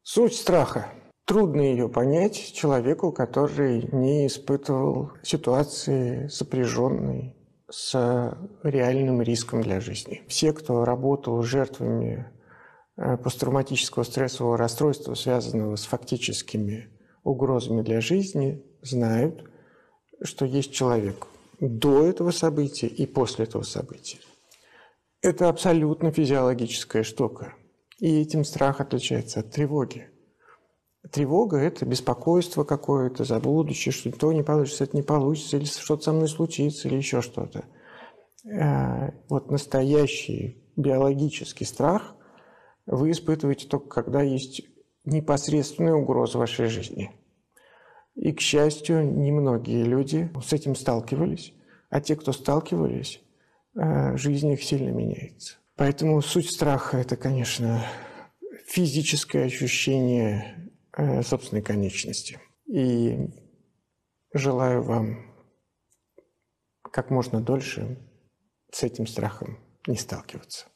Суть страха. Трудно ее понять человеку, который не испытывал ситуации, сопряженной с реальным риском для жизни. Все, кто работал с жертвами посттравматического стрессового расстройства, связанного с фактическими угрозами для жизни, знают, что есть человек до этого события и после этого события. Это абсолютно физиологическая штука. И этим страх отличается от тревоги. Тревога – это беспокойство какое-то за будущее, что то не получится, это не получится, или что-то со мной случится, или еще что-то. Вот настоящий биологический страх вы испытываете только когда есть непосредственная угроза вашей жизни. И, к счастью, немногие люди с этим сталкивались, а те, кто сталкивались, жизнь их сильно меняется. Поэтому суть страха – это, конечно, физическое ощущение собственной конечности. И желаю вам как можно дольше с этим страхом не сталкиваться.